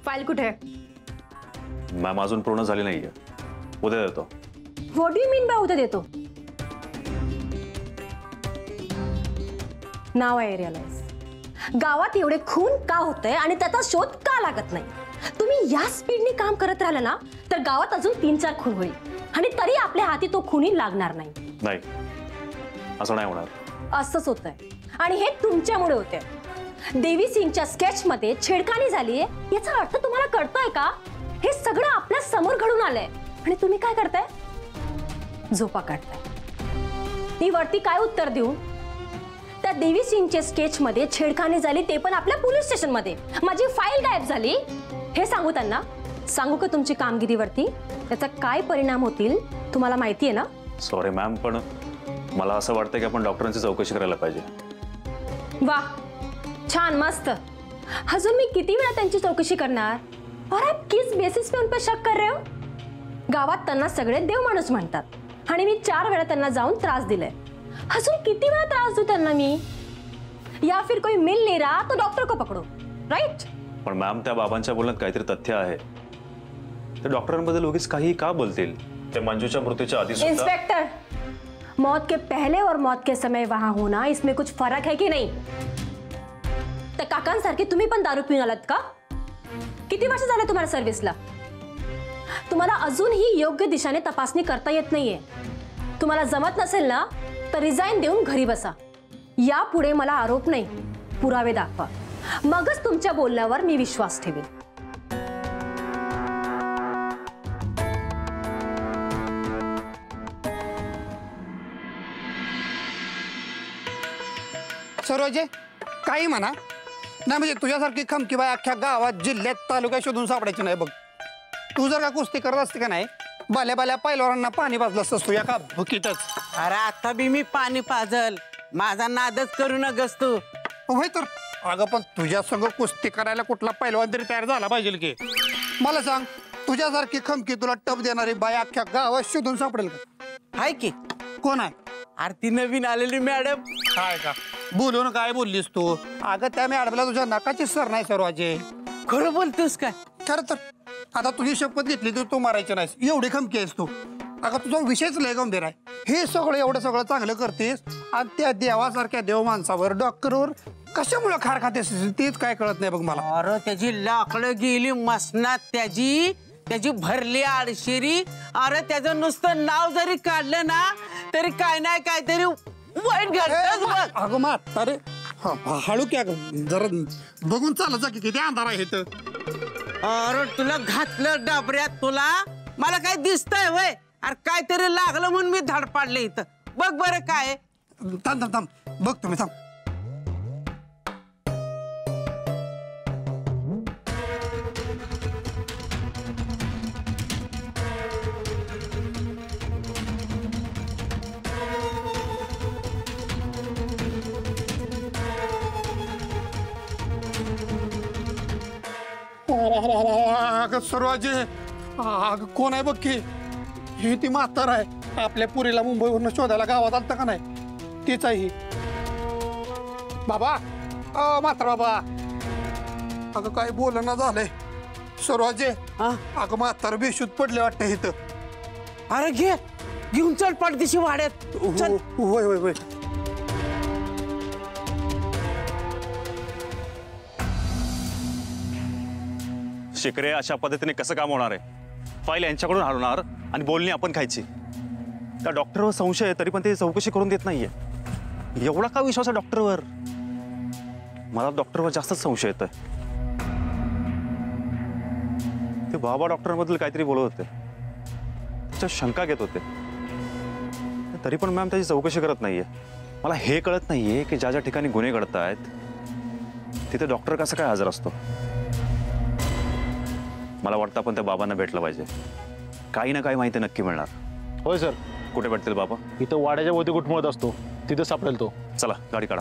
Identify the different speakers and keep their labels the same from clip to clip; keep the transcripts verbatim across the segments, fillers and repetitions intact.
Speaker 1: File कुठे?
Speaker 2: Ma'am अजून पूर्ण झाली नाहीये, उद्या देतो.
Speaker 1: What do you mean by उद्या देतो? नाव आहे रिअलाइज गावात एवढे खून का होतंय आणि त्याचा शोध का लागत नाही. तुम्ही या स्पीडने काम करत राहिला ना तर गावात अजून तीन चार खून होईल आणि तरी आपल्या हाती तो खूनही लागणार नाही.
Speaker 2: नाही, असं नाही होणार.
Speaker 1: असंच होतंय आणि हे तुमच्यामुळे होते. देवी सिंगच्या स्केच मध्ये छेडखानी झालीये याचा अर्थ तुम्हाला कळतोय का? हे सगळं आपल्या समोर घडून आलंय आणि तुम्ही काय करताय? झोपा काढताय. ती वरती काय उत्तर देऊ? त्या देवी सिंगच्या स्केच मध्ये छेडखानी झाली ते पण आपल्या पोलीस स्टेशन मध्ये. माझी फाईल गायब झाली हे सांगू त्यांना? सांगू का तुमची कामगिरीवरती त्याचा काय परिणाम होतील तुम्हाला माहिती आहे ना?
Speaker 2: सॉरी मॅम, पण मला असं वाटतं की आपण डॉक्टरांची चौकशी करायला पाहिजे.
Speaker 1: वा, छान, मस्त. अजून मी किती वेळा त्यांची चौकशी करणार? और आप किस बेसिस पे उन पर शक कर रहे हो? गावात त्यांना सगळे देव माणूस म्हणतात आणि मी चार वेळा त्यांना जाऊन त्रास दिलाय. अजून किती वेळा त्रास देऊ त्यांना मी? या फिर कोई मिल नहीं रहा तो डॉक्टर को पकडो, राइट?
Speaker 2: पण मॅम, त्या बाबांच्या बोलण्यात काहीतरी तथ्य आहे. ते डॉक्टरांबद्दल उगीच काही का बोलतील? ते मंजूच्या मृत्यूच्या आधी सुद्धा.
Speaker 1: इंस्पेक्टर, मौत के पहले और मौत के समय वहां होना इसमें कुछ फर्क है की नाही? तर काकांसारखे तुम्ही पण दारू पिऊन आलात का? किती वर्ष झाले तुम्हाला सर्व्हिसला? तुम्हाला अजूनही योग्य दिशेने तपासणी करता येत नाहीये. तुम्हाला जमत नसेल ना तर रिझाईन देऊन घरी बसा. यापुढे मला आरोप नाही, पुरावे दाखवा, मगच तुमच्या बोलण्यावर मी विश्वास ठेवेन.
Speaker 3: सरोजे, काही म्हणा नाही, म्हणजे तुझ्यासारखी खमकी बाई अख्ख्या गावात जिल्ह्यात तालुक्यात शोधून सापडायची नाही बघ. तू जर का कुस्ती करत असते का नाही, बाल्या बाल्या पैलवारांना पाणी पाजलं असतंस तू एका भुकीतच.
Speaker 4: अरे आता बी मी पाणी पाजल, माझा नादच करू नगस तू.
Speaker 3: होय तर. अगं पण तुझ्या संग कुस्ती करायला कुठला पैलवान तरी तयार झाला पाहिजे की. मला सांग, तुझ्यासारखी खमकी तुला टप देणारी बाई अख्ख्या गावात शोधून सापडेल का?
Speaker 4: हाय की.
Speaker 3: कोण आहे?
Speaker 4: आरती नवीन आलेली मॅडम.
Speaker 3: काय का बोलून काय बोललीस तू? अगं त्या मॅडमला तुझ्या नकाची सर नाही सरोजे.
Speaker 4: खरं बोलतोस काय?
Speaker 3: खरं तर. आता तुझी शपथ घेतली तर तू मारायची नाहीस, एवढी खमकी आहेस तू. अगं तुझा विषयच लय गंभीर आहे. हे सगळं एवढं सगळं चांगलं करतेस आणि त्या देवासारख्या देव माणसावर डॉक्टरवर कशामुळे खार खातेस तेच काय कळत नाही बघ मला.
Speaker 4: अरे त्याची लाकडं गेली मसनात, त्याची त्याची भरली आडशेरी. अरे त्याचं नुसतं नाव जरी काढलं ना तरी काय नाही काहीतरी वाईट घडतंच बघ.
Speaker 3: अगं मात अरे हळू क्या जरा बघून चालत जा की किती अंधार आहे इथं.
Speaker 4: अरे तुला घातलं डाबऱ्यात, तुला मला काय दिसतंय वय? अरे काहीतरी लागलं म्हणून मी धाड पाडले इथं. बघ बरं काय.
Speaker 3: थांब थांब थांब बघ तुम्ही थांब. अगं सर्वाजी, अगं कोण आहे बघ की. ही ती म्हातार आहे आपल्या पुरीला मुंबईवरून शोधायला गावात आलता का नाही, तीच आहे ही. बाबा, अ म्हातार बाबा. अगं काय बोलणं झालंय सर्वाजी. अगं म्हातार बेशुद्ध पडले वाटतं इथं.
Speaker 4: अरे घे घेऊन चल पडदिशी वाड्यात. चल.
Speaker 3: होय होय होय.
Speaker 2: शिकरे, अशा पद्धतीने कसं काम होणार आहे? फाईल यांच्याकडून हलवणार आणि बोलणी आपण खायची. त्या डॉक्टरवर संशय आहे तरी पण ते चौकशी करून देत नाहीये. एवढा का विश्वास आहे डॉक्टरवर? मला डॉक्टरवर जास्तच संशय येतोय. ते बाबा डॉक्टरांबद्दल काहीतरी बोलत होते, त्याच्या शंका घेत होते, तरी पण मॅम त्याची चौकशी करत नाहीये. मला हे कळत नाहीये की ज्या ज्या ठिकाणी गुन्हे घडत आहेत तिथे डॉक्टर कसा काय हजर असतो. मला वाटतं आपण त्या बाबांना भेटलं पाहिजे. काही ना काही माहिती नक्की मिळणार.
Speaker 5: होय सर.
Speaker 2: कुठे भेटतील बाबा?
Speaker 5: इथं वाड्याच्या भोवती घुटमळत असतो, तिथे सापडेल तो.
Speaker 2: चला गाडी काढा.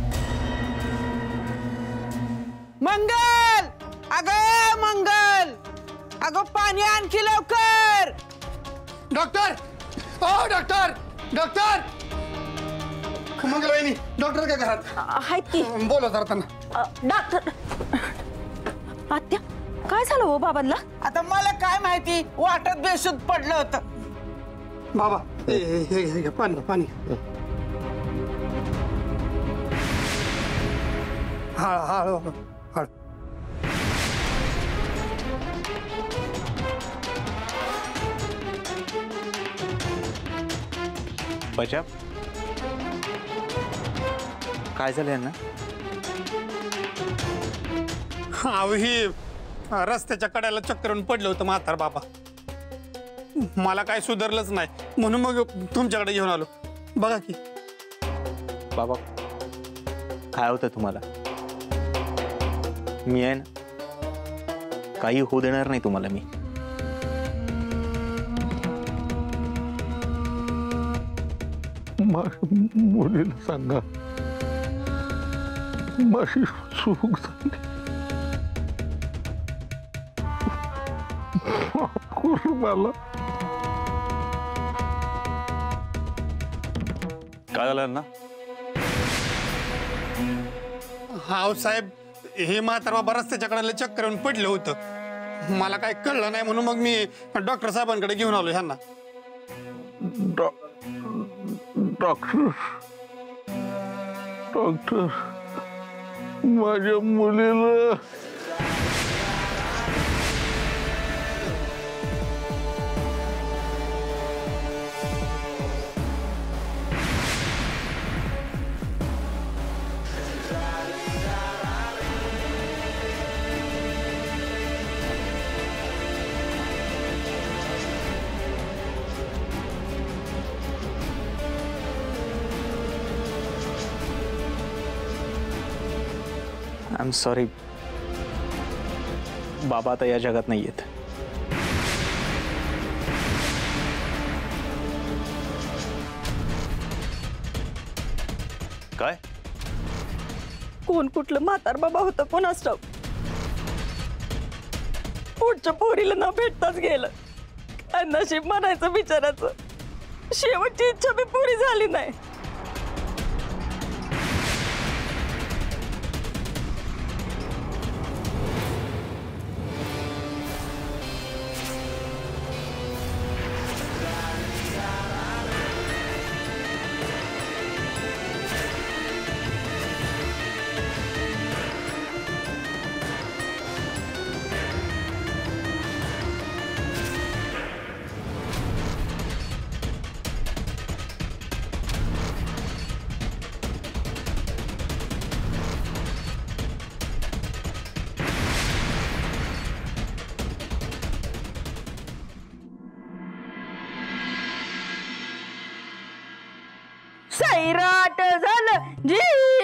Speaker 4: मंगल, अगं मंगल, अगं पाणी आणखी लवकर.
Speaker 3: डॉक्टर, ओ डॉक्टर, डॉक्टर. मंगलवाहिनी, डॉक्टर काय घरात
Speaker 1: आहेत की.
Speaker 3: बोला जरा त्यांना.
Speaker 1: डॉक्टर आत्या, काय झालं हो बाबांना?
Speaker 4: आता मला काय माहिती, वाटत बेशुद्ध पडलं होतं.
Speaker 3: बाबा हे हे हे घे, पाणी पाणी. हा हा हा.
Speaker 2: बचाव काय झालं यांना?
Speaker 3: अहो ही रस्त्याच्या कड्याला चक्करून पडलं होतं म्हातार बाबा. मला काय सुधारलंच नाही म्हणून मग तुमच्याकडे घेऊन आलो. बघा की.
Speaker 2: बाबा काय होतं तुम्हाला? मी आहे ना, काही होऊ देणार नाही तुम्हाला मी.
Speaker 5: मुलीला सांगा माझी चूक झाली. मला
Speaker 2: काय झालं ना?
Speaker 3: हा साहेब हे म्हातार बाबा रस्त्याच्या कड्याला चक्करून पडलं होतं. मला काय कळलं नाही म्हणून मग मी डॉक्टर साहेबांकडे घेऊन आलो ह्यांना.
Speaker 5: डॉक्टर डॉक्टर माझ्या मुलीला
Speaker 2: आय एम सॉरी बाबा आता या जगात नाही आहेत. काय
Speaker 1: कोण कुठलं म्हातार बाबा होतं कोणास ठाऊक. पुढच्या पोरीला न भेटताच गेलं. काय नशीब म्हणायचं बिचाराचं. शेवटची इच्छा बी पुरी झाली नाही. सैराट झालं जी.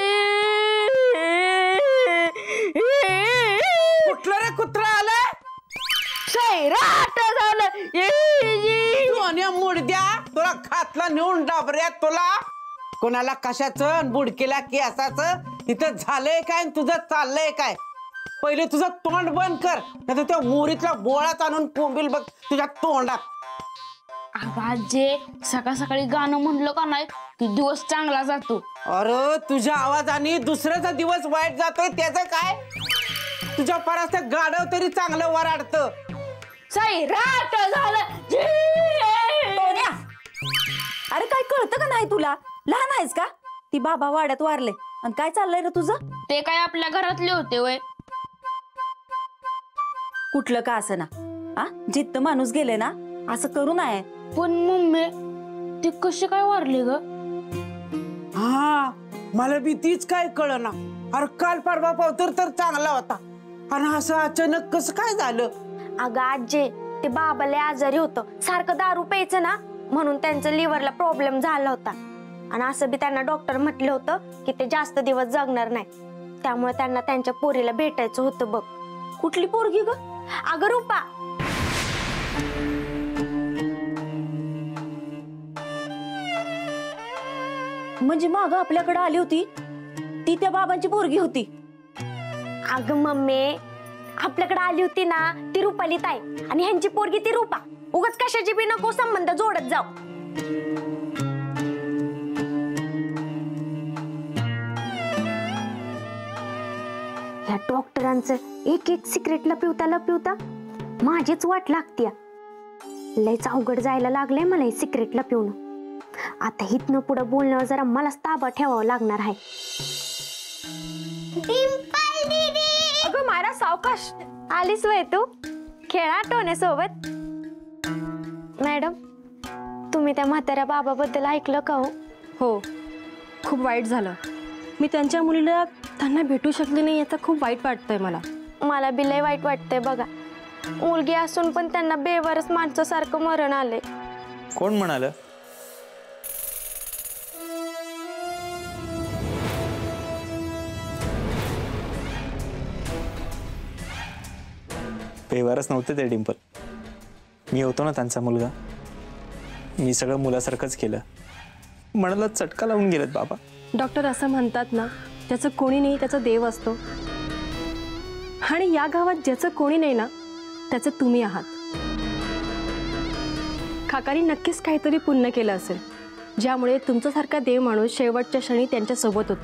Speaker 4: कुठलं रे कुत्रा आलं?
Speaker 1: सैराट झालं
Speaker 4: दोन्ही मुडद्या तुला खातला नेऊन डाबऱ्यात. तुला कोणाला कशाचं बुडकेला केसाचं इथं झालंय काय तुझं चाललंय काय? पहिले तुझं तोंड बंद कर, नाही तर त्या मोरीतला बोळात आणून कोंबील बघ तुझ्या तोंडात.
Speaker 6: अगं आजे, सकाळ सकाळी गाणं म्हणलं का नाही की दिवस चांगला जातो.
Speaker 4: अरे तुझ्या आवाजाने दुसऱ्याचा दिवस वाईट जातोय त्याचं काय? तुझ्या परास गाडव तरी चांगलं वराडतं.
Speaker 1: सैराट झालं. अरे काय कळतं का नाही तुला? लहान आहेस का? ती बाबा वाड्यात वारले आणि काय चाललंय रे तुझं?
Speaker 6: ते काय आपल्या घरातले होते वय.
Speaker 1: कुठलं का असं ना, आ जित्त माणूस गेले ना असं करू नये.
Speaker 6: पण मम्मी ते कसे काय वारले ग?
Speaker 4: हा मला बी तीच काय कळना. अरे काल परवा पावतर तर चांगला होता आणि असं अचानक कसं काय झालं?
Speaker 7: अगं आजे, ते बाबाला आजारी होतं, सारखं दारू प्यायचं ना, म्हणून त्यांचं लिव्हरला प्रॉब्लेम झाला होता. आणि असं बी त्यांना डॉक्टर म्हटलं होतं की ते जास्त दिवस जगणार नाही. त्यामुळे त्यांना त्यांच्या पोरीला भेटायचं होतं बघ.
Speaker 1: कुठली पोरगी ग?
Speaker 7: अगं रूपा.
Speaker 1: म्हणजे माग आपल्याकडे आली होती ती त्या बाबांची पोरगी होती?
Speaker 7: अगं मम्मी, आपल्याकडे आली होती ना ती रुपाली ताई आणि ह्यांची पोरगी ती रूपा. उगाच कशाची बी नको संबंध जोडत जाऊ. ह्या डॉक्टरांचं एक एक सिक्रेट लपवता लपवता माझीच वाट लागतीया. लयच अवघड जायला लागलंय मला हे सिक्रेट लपवणं. आता हितनं पुढं बोलणं जरा मलाच ताबा ठेवावं लागणार आहे.
Speaker 1: अगं मायरा सावकाश.
Speaker 7: आलीस वय तू? खेळा टोण्यासोबत. मॅडम, तुम्ही त्या म्हाताऱ्या बाबाबद्दल ऐकलं का हो?
Speaker 1: हो, खूप वाईट झालं. मी त्यांच्या मुलीला त्यांना भेटू शकले नाही याचा खूप वाईट वाटतंय मला.
Speaker 7: मला बी लय वाईट वाटतंय बघा. मुलगी असून पण त्यांना बेवारस माणसासारखं मरण आलंय.
Speaker 8: कोण म्हणाल? बेवारस नव्हते ते डिंपल. मी होतो ना त्यांचा मुलगा. मी सगळं मुलासारखंच केलं. मनाला चटका लावून गेलेत बाबा.
Speaker 1: डॉक्टर असं म्हणतात ना, त्याचं कोणी नाही त्याचा देव असतो. आणि या गावात ज्याचं कोणी नाही ना त्याचं तुम्ही आहात. काकानी नक्कीच काहीतरी पुण्य केलं असेल ज्यामुळे तुमच्यासारखा देव माणूस शेवटच्या क्षणी त्यांच्या सोबत होता.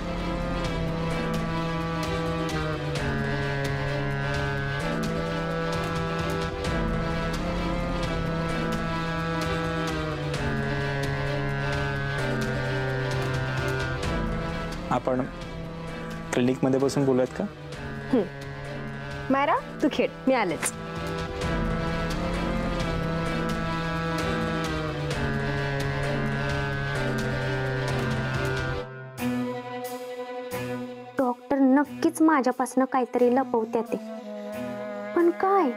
Speaker 8: आपण क्लिनिकमध्ये बसून बोलूयात का?
Speaker 1: मायरा तू खेळ, मी आलेच.
Speaker 7: डॉक्टर नक्कीच माझ्यापासून काहीतरी लपवत्या ते, पण काय?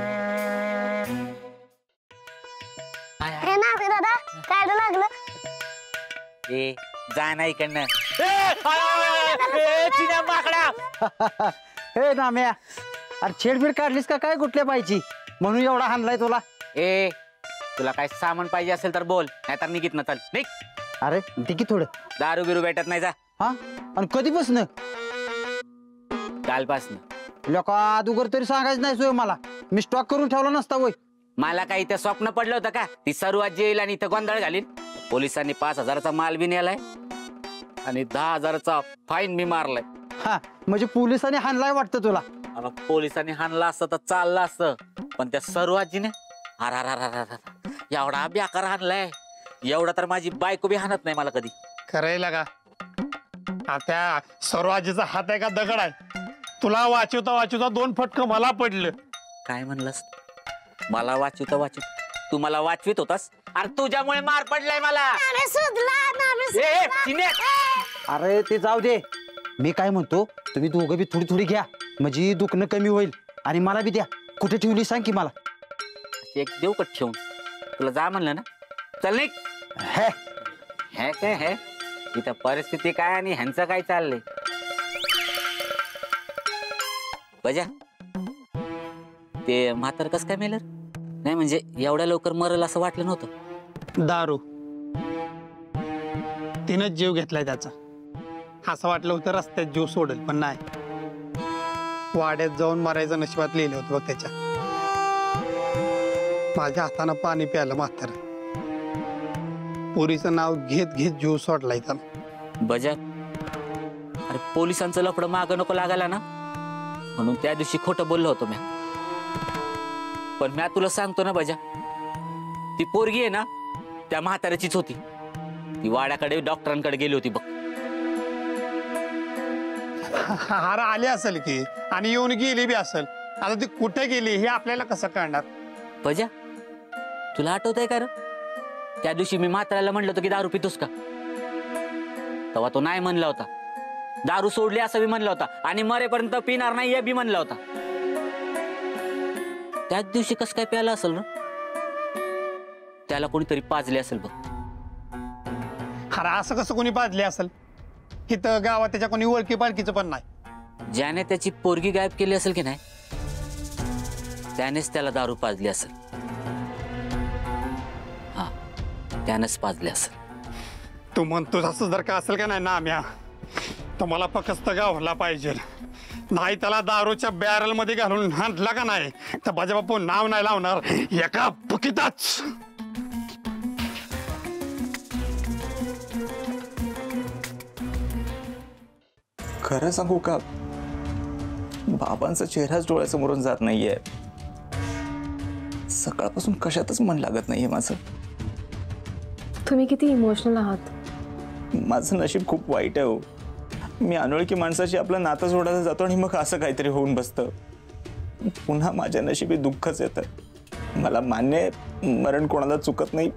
Speaker 9: दादा काय लागलं?
Speaker 10: ए जा ना इकडनं.
Speaker 11: हे नाम्या, अरे छेडबीड काढलीस का काय कुठल्या पाहिजे म्हणून एवढा हाणलाय तुला?
Speaker 10: ए तुला काय सामान पाहिजे असेल तर बोल, नाहीतर निघित ना चल निघ.
Speaker 11: अरे ठीक थोडं.
Speaker 10: दारू बिरू भेटत नाही जा.
Speaker 11: हा आणि कधीपासून?
Speaker 10: कालपासून.
Speaker 11: लोक अगोदर तरी सांगायचं नाही सोय मला. मी स्टॉक करून ठेवला नसता वय.
Speaker 10: मला काही इथं स्वप्न पडलं होतं का ती सर्व आजी येईल आणि इथं गोंधळ घालीन? पोलिसांनी पाच हजाराचा माल बी नेलाय आणि दहा हजाराचा फाईन मी मारलाय.
Speaker 11: हा म्हणजे पोलिसांनी हाणलाय वाटतं तुला?
Speaker 10: पोलिसांनी हाणला असतं तर चाललं असतं, पण त्या सर्व आजीने अर एवढा बेकार हाणलाय, एवढा तर माझी बायको बी हाणत नाही मला कधी.
Speaker 3: करायला का त्या सर्वाजीचा हात आहे का दगड आहे? तुला वाचवता वाचवता दोन फटकं मला पडलं.
Speaker 10: काय म्हणलंस? मला वाचवता वाचव तू मला वाचवित होतास? अरे तुझ्यामुळे मार पडलाय मला.
Speaker 11: अरे ते जाऊ दे. मी काय म्हणतो, तुम्ही दोघं बी थोडी थोडी घ्या म्हणजे दुखणं कमी होईल. आणि मला बी द्या. कुठे ठेवली सांग की मला.
Speaker 10: एक देऊ कट ठेवून? तुला जा म्हणलं ना, चल निघ.
Speaker 11: हे
Speaker 10: हे काय हे इथं परिस्थिती काय आणि ह्यांचं काय चाललंय? बजा ते म्हातार कस काय मेलं? नाही म्हणजे एवढ्या लवकर मरल असं वाटलं नव्हतं.
Speaker 3: दारू तिनंच जीव घेतलाय त्याचा. असं वाटलं होतं रस्त्यात जीव सोडेल, पण नाही. वाड्यात जाऊन मारायचं नशिबात लिहिलं होतं बघ त्याच्या. माझ्या हातानं पाणी प्यायलं म्हातार. पोरीचं नाव घेत घेत जीव सोडलाय त्याला.
Speaker 10: बजा अरे पोलिसांचं लफडं मागं नको लागायला ना, म्हणून त्या दिवशी खोटं बोललो होतो मी. पण मी तुला सांगतो ना बजा, ती पोरगी आहे ना त्या म्हाताऱ्याचीच होती. ती वाड्याकडे डॉक्टरांकडे गेली होती बघ.
Speaker 3: हार आली असेल की आणि येऊन गेली बी असेल. आता ती कुठे गेली हे आपल्याला कसं कळणार?
Speaker 10: बजा तुला आठवतंय का रे त्या दिवशी मी म्हाताऱ्याला म्हणलं होतं की दारू पितोस का? तेव्हा तो नाही म्हणला होता. दारू सोडली असं बी म्हणला होता आणि मरेपर्यंत पिणार नाही हे बी म्हणला होता. त्याच दिवशी कसं काय प्यायला असेल ना? त्याला कोणीतरी पाजले असेल बघ.
Speaker 3: अरे असं कसं कोणी पाजले असेल? इथं गावात त्याच्या कोणी ओळखी पालखीचं पण नाही.
Speaker 10: ज्याने त्याची पोरगी गायब केली असेल की नाही त्यानेच त्याला दारू पाजली असेल. हा त्यानेच पाजले असेल.
Speaker 3: तू म्हणतोस असं जर का असेल का नाही ना आम्या, तर मला फक्त गावला पाहिजे. नाही त्याला दारूच्या बॅरल मध्ये घालून हाणला का नाही तर माझ्या बापू नाव नाही लावणार एका फुकीतच.
Speaker 8: खरं सांगू का, बाबांचा चेहराच डोळ्यासमोरून जात नाहीये. सकाळपासून कशातच मन लागत नाहीये माझं.
Speaker 1: तुम्ही किती इमोशनल आहात.
Speaker 8: माझं नशीब खूप वाईट आहे हो. मी अनोळखी माणसाशी आपलं नातं सोडायला जातो आणि मग असं काहीतरी होऊन बसतं. पुन्हा माझ्या नशिबी दुःखच येतं. मला मान्य आहे मरण कोणाला चुकत नाही,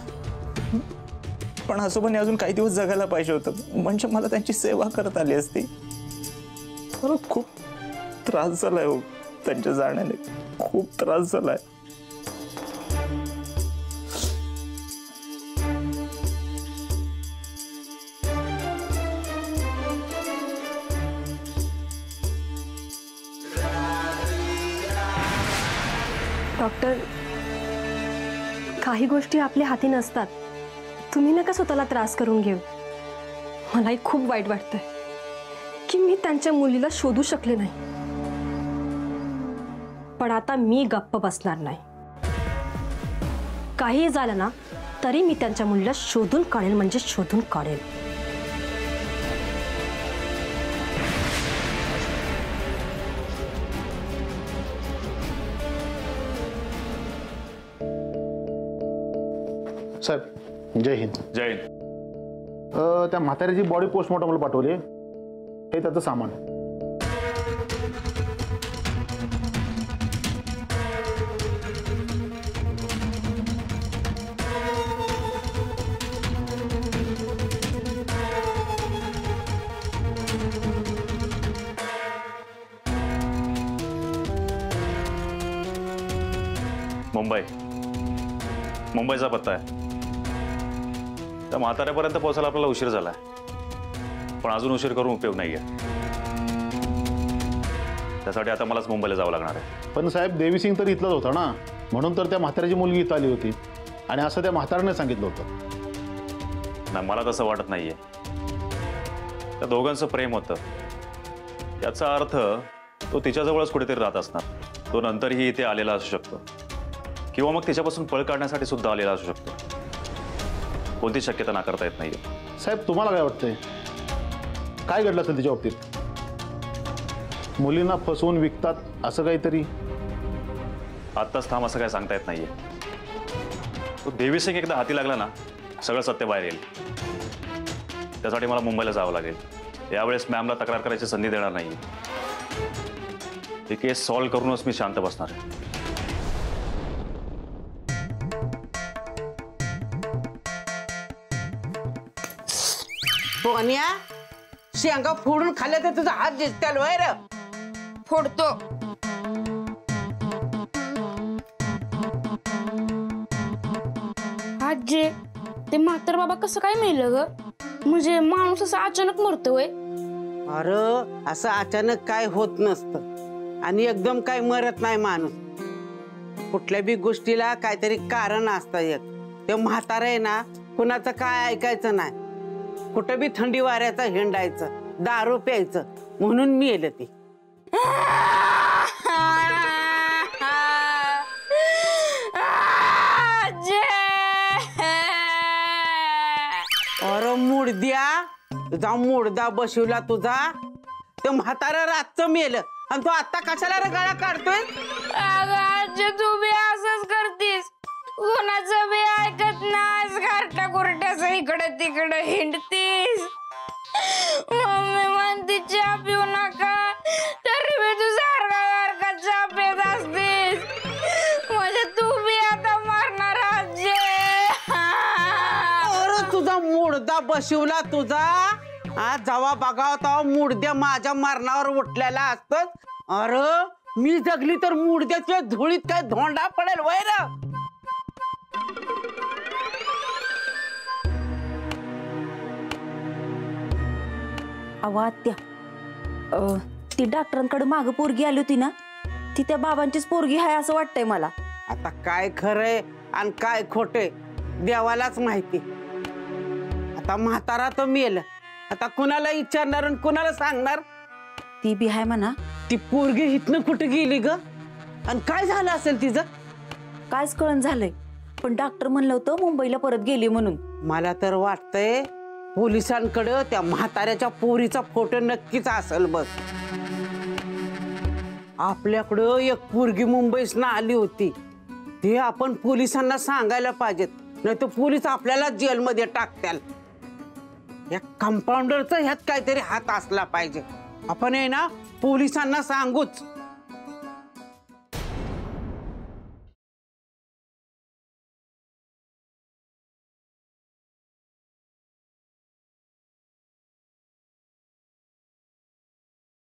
Speaker 8: पण आजोबांनी अजून काही दिवस जगायला पाहिजे होतं, म्हणजे मला त्यांची सेवा करत आली असती. परत खूप त्रास झालाय हो त्यांच्या जाण्याने, खूप त्रास झालाय.
Speaker 1: डॉक्टर, काही गोष्टी आपल्या हाती नसतात. तुम्ही नका स्वतःला त्रास करून घेऊ. मलाही खूप वाईट वाटतंय की मी त्यांच्या मुलीला शोधू शकले नाही, पण आता मी गप्प बसणार नाही. काही झालं ना तरी मी त्यांच्या मुलीला शोधून काढेल, म्हणजे शोधून काढेल.
Speaker 12: साहेब जय हिंद.
Speaker 2: जय हिंद.
Speaker 12: अ, त्या म्हाताऱ्याची बॉडी पोस्टमॉर्टमला पाठवली. हे त्याचं सामान.
Speaker 2: मुंबई मुंबईचा पत्ता आहे. त्या म्हाताऱ्यापर्यंत पोहोचायला आपल्याला उशीर झालाय, पण अजून उशीर करून उपयोग नाहीये. त्यासाठी आता मलाच मुंबईला जावं लागणार आहे.
Speaker 12: पण साहेब देवी सिंग तर इथलाच होता ना, म्हणून तर त्या म्हाताऱ्याची मुलगी इथं आली होती आणि असं त्या म्हाताऱ्याने सांगितलं होतं.
Speaker 2: ना, मला तसं वाटत नाहीये. त्या दोघांचं प्रेम होतं, याचा अर्थ तो तिच्याजवळच कुठेतरी राहत असणार. तो नंतरही इथे आलेला असू शकतो, किंवा मग तिच्यापासून पळ काढण्यासाठी सुद्धा आलेला असू शकतो. कोणती शक्यता नाकारता येत नाहीये.
Speaker 12: साहेब तुम्हाला काय वाटतंय, काय घडलं असेल तिच्या बाबतीत? मुलींना फसवून विकतात असं काहीतरी?
Speaker 2: आत्ताच थांब असं काय सांगता येत नाहीये. तो देवी सिंग एकदा हाती लागला ना, सगळं सत्य बाहेर येईल. त्यासाठी मला मुंबईला जावं लागेल. यावेळेस मॅमला तक्रार करायची संधी देणार नाही. ही केस सॉल्व्ह करूनच मी शांत बसणार आहे.
Speaker 4: सोन्या, शेंगा फोडून खाल्ल्या तर तुझा हात दिसत्याल वैर.
Speaker 6: फोडतो. आजी, ते म्हातार बाबा कसं काय मेलं ग? म्हणजे माणूस असं अचानक मरतोय?
Speaker 4: अरे असं अचानक काय होत नसतं, आणि एकदम काय मरत नाही माणूस. कुठल्या बी गोष्टीला काहीतरी कारण असतं. एक ते म्हातार आहे ना, कुणाचं काय ऐकायचं नाही. कुठं बी थंडी वाऱ्याचा हिंडायचं, दारू प्यायचं, म्हणून मी येले ती. अरे मुडद्या, तुझा मुडदा बसवला तुझा. ते म्हातारा रातचं मेलं आणि तू आता कशाला रे गळा काढतोय?
Speaker 6: आजी, तू बी असंच करतीस. कोणाचं बी ऐकत नाहीस. घरट्या कुरट्याच इकडे तिकडे हिंडतीस. मम्मी म्हणती चहा पिऊ नका, तरी बी तू सारखा सारखा चहा पित असतीस. म्हणजे तू बी आता मरणार आजी.
Speaker 4: अरे तुझा मुडदा बसवला तुझा. आज जेव्हा बघाव तेव्हा मुडद्या माझ्या मरणावर उठलेला असतो. अरे मी जगली तर मुडद्याच्या धुळीत काय धोंडा पडेल वैर.
Speaker 13: अहो आत्या, ती डॉक्टरांकडे माग पोरगी आली होती ना, ती त्या बाबांचीच पोरगी आहे असं वाटतंय मला.
Speaker 4: आता काय खरंय आणि काय खोटे देवालाच माहिती. आता म्हातारा तर मेल, आता कुणाला विचारणार आणि कुणाला सांगणार?
Speaker 13: ती बी आहे म्हणा.
Speaker 4: ती पोरगी इथनं कुठे गेली ग, आणि काय झालं असेल तिचं?
Speaker 13: कायच कळण झालंय, पण डॉक्टर म्हणलं होतं मुंबईला परत गेली म्हणून.
Speaker 4: मला तर वाटतंय पोलिसांकडे त्या म्हाताऱ्याच्या पोरीचा फोटो नक्कीच असेल बघ. आपल्याकडं एक पोरगी मुंबईसनं आली होती, ते आपण पोलिसांना सांगायला पाहिजेत, नाही तर पोलीस आपल्याला जेलमध्ये टाकतील. या कंपाऊंडरचा ह्यात काहीतरी हात असला पाहिजे. आपण आहे ना पोलिसांना सांगूच.